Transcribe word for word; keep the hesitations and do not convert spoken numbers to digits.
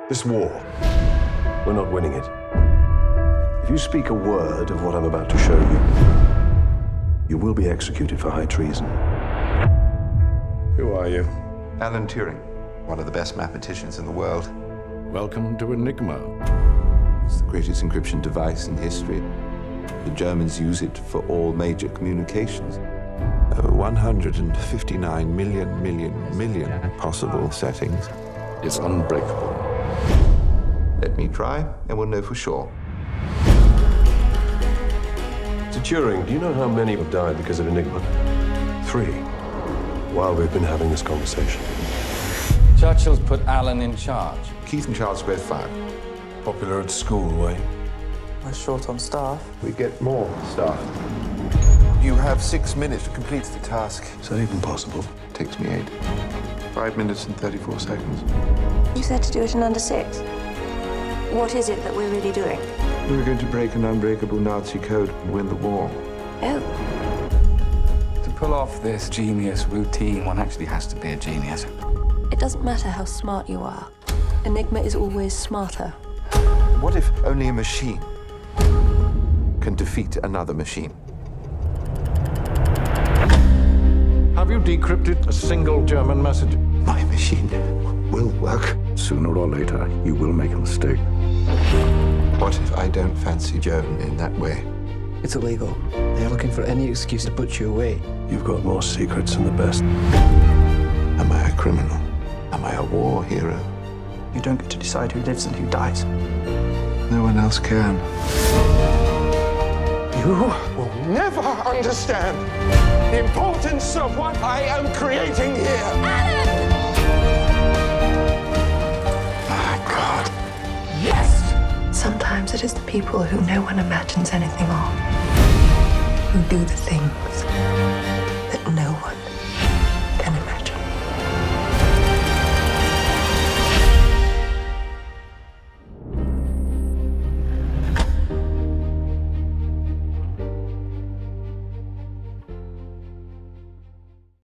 This war, we're not winning it. If you speak a word of what I'm about to show you, you will be executed for high treason. Who are you? Alan Turing, one of the best mathematicians in the world. Welcome to Enigma. It's the greatest encryption device in history. The Germans use it for all major communications. Over one hundred fifty-nine million, million, million possible settings. It's unbreakable. Let me try, and we'll know for sure. To Turing, do you know how many have died because of Enigma? Three. While we've been having this conversation. Churchill's put Alan in charge. Keith and Charles are both fired. Popular at school, Wayne? We're short on staff. We get more staff. You have six minutes to complete the task. Is that even possible? Takes me eight. Five minutes and thirty-four seconds. You said to do it in under six. What is it that we're really doing? We're going to break an unbreakable Nazi code and win the war. Oh. To pull off this genius routine, one actually has to be a genius. It doesn't matter how smart you are. Enigma is always smarter. What if only a machine can defeat another machine? Have you decrypted a single German message? My machine will work. Sooner or later, you will make a mistake. What if I don't fancy Joan in that way? It's illegal. They're looking for any excuse to put you away. You've got more secrets than the best. Am I a criminal? Am I a war hero? You don't get to decide who lives and who dies. No one else can. You will never understand the importance of what I am creating here. Alan! My God. Yes! Sometimes it is the people who no one imagines anything of, who do the things that no one